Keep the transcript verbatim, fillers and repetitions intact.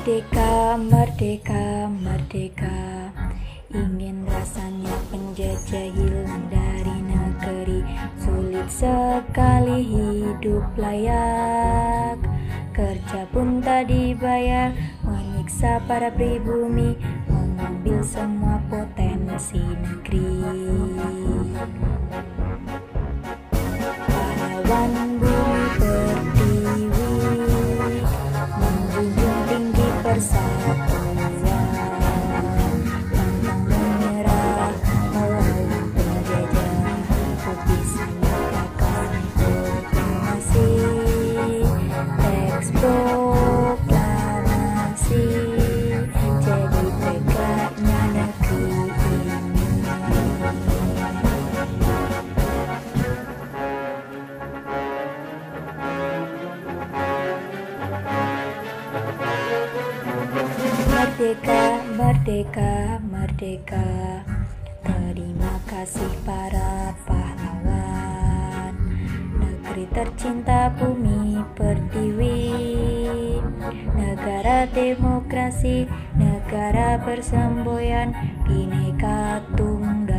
Merdeka, merdeka, merdeka. Ingin rasanya penjajah hilang dari negeri. Sulit sekali hidup layak, kerja pun tak dibayar, menyiksa para pribumi, mengambil semua potensi negeri. Pahlawan bumi pertiwi, menjunjung tinggi persatuan, pantang menyerah melawan penjajah, putih menyatakan proklamasi, teks proklamasi, jadi tegaknya negeri ini. Merdeka, merdeka, merdeka. Terima kasih para pahlawan, negeri tercinta bumi pertiwi, negara demokrasi, negara persemboyan, Bhinneka Tunggal